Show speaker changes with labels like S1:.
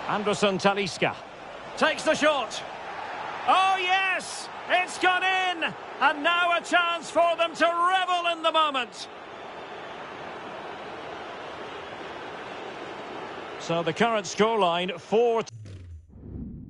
S1: Anderson Talisca takes the shot. Oh yes, it's gone in, and now a chance for them to revel in the moment. So the current scoreline 4.